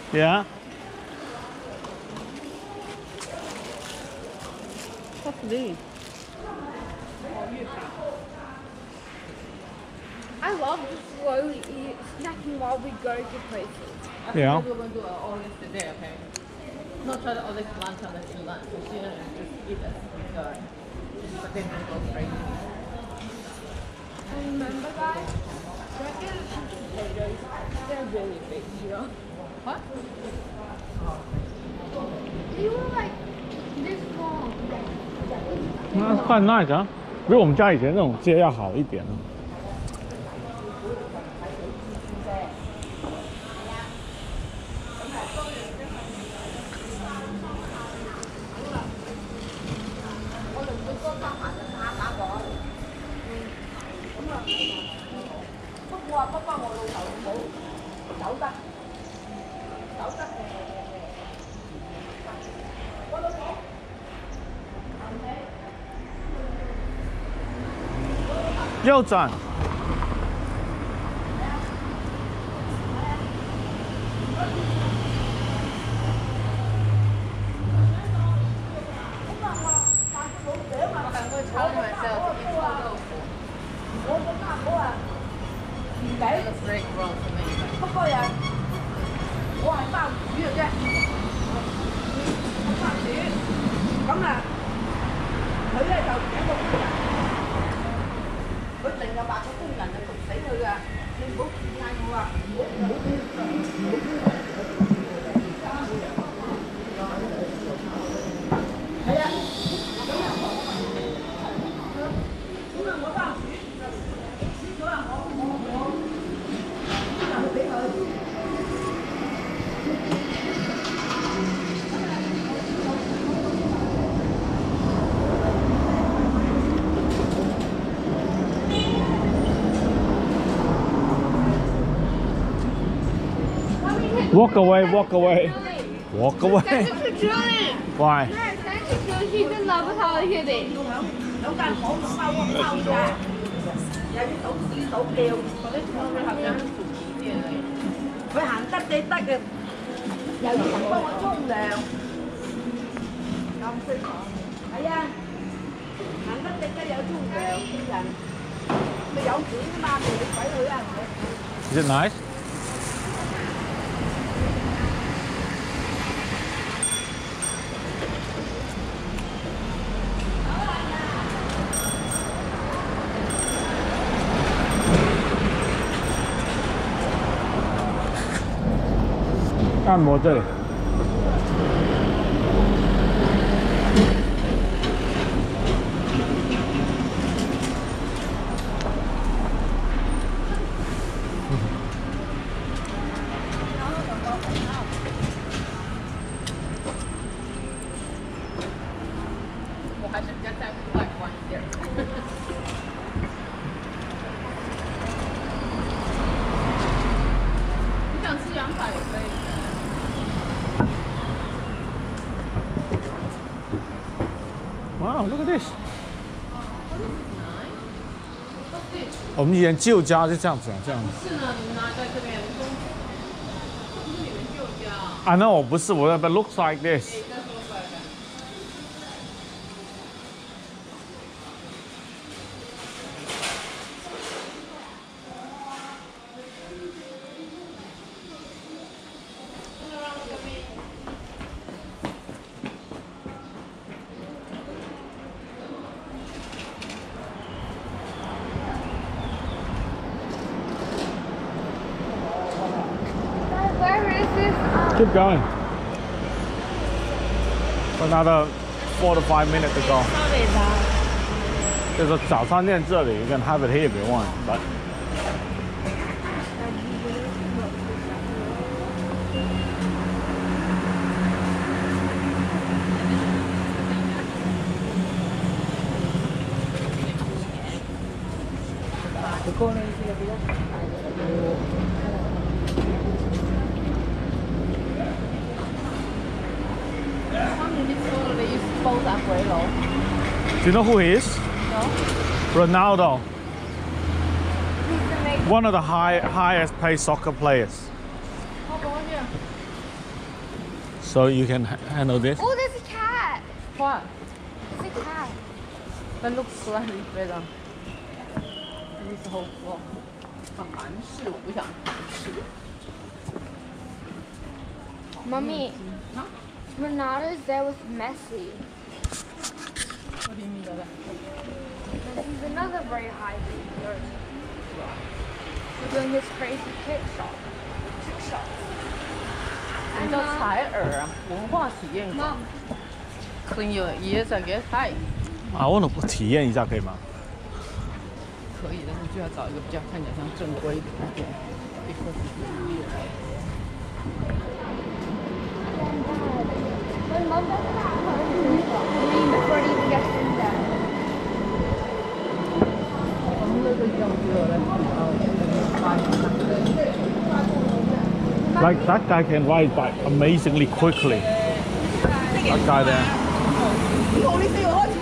Yeah. What's this? I love to slowly eat, snacking while we go to places. Yeah. We're going to do all this today, okay? Not try to all this lunch and then lunch. Just eat it. But then we'll go crazy. And remember, guys, regular potatoes, they're really big here. What? They were like this long. That's quite nice 啊，比我们家以前那种街要好一点啊。右转。Walk away, walk away, walk away. Why? 佢真攞不透佢哋。 有間房咁包㗎，有啲倒屎倒尿，嗰啲佢行緊扶持啲嚟。佢行得你得嘅，又要人幫我沖涼。咁識講？係啊，行得你嘅有沖涼啲人，咪有錢㗎嘛，你鬼女啊！ Is it nice? 按摩这里。 我还是比较在乎外观一点。你想吃羊排也可以。 Wow, look at this. 我们以前旧家是这样子，这样。 是呢，你拿在这边，这不是你们旧家。 I know， 不是我，but looks like this. Keep going. Another 4 to 5 minutes to go. There's a 早餐店这里 you can have it here if you want, but. Do you know who he is? No. Ronaldo. He's the next. One of the highest paid soccer players. So you can handle this. Oh, there's a cat. What? There's a cat. That looks slightly better. This whole floor. 韩式，我不想韩式。 Mummy, Renata's there with Messi. What do you mean by that? Messi's another very high leader. Doing his crazy kick shots. 什么叫采耳啊？文化体验馆。Clean your ears, I guess. Hi. 啊，我能体验一下可以吗？ 可以，但是就要找一个比较看起来像正规的那种。 My mum doesn't have her room before it even gets in there. Like that guy can ride bike amazingly quickly. That guy there.